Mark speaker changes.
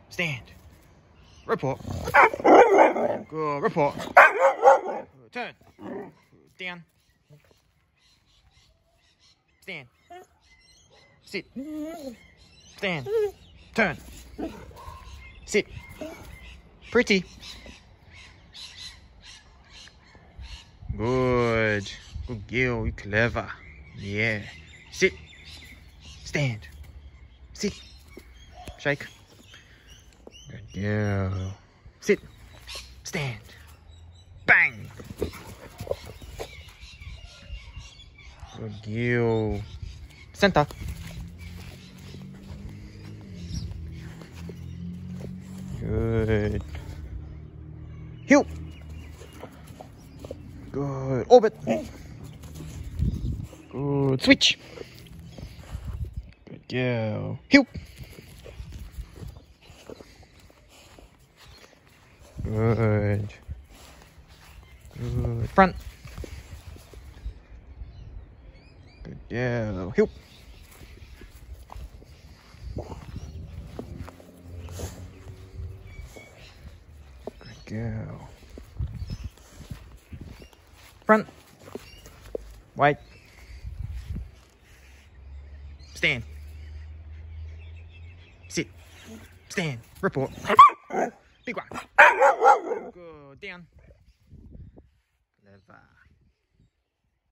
Speaker 1: Stand. Report. Good. Report. Good. Turn. Down. Stand. Sit. Stand. Turn. Sit. Pretty. Good. Good girl. You clever. Yeah. Sit. Stand. Sit. Shake. Good girl. Sit. Stand. Bang. Good girl. Center. Good. Heel. Good. Orbit. Good. Switch. Good girl. Heel. Good. Good. Front. Good girl. Heel. Good girl. Front. Wait. Stand. Sit. Stand. Report. Big one. Good. Down. Clever.